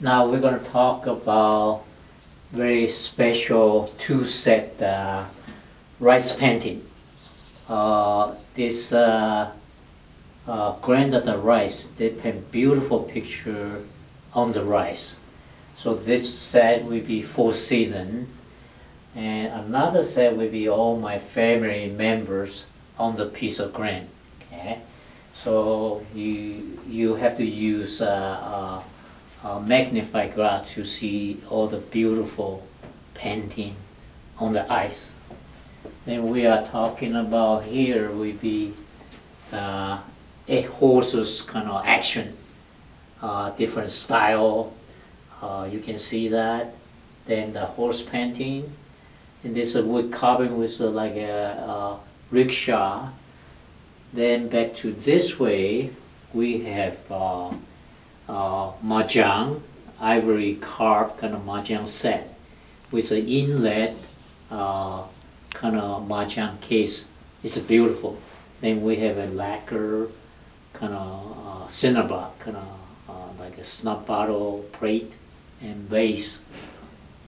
Now we're going to talk about very special two-set rice painting. This granddaughter rice, they paint beautiful picture on the rice. So this set will be 4 season, and another set will be all my family members on the piece of grain. Okay, so you have to use a magnifying glass to see all the beautiful painting on the ice. Then we are talking about here will be a horse's kind of action, different style. You can see that. Then the horse painting, and this is wood carving with like a rickshaw. Then back to this way, we have mahjong, ivory carved kind of mahjong set with an inlet kind of mahjong case. It's beautiful. Then we have a lacquer kind of cinnabar, kind of like a snap bottle plate and vase.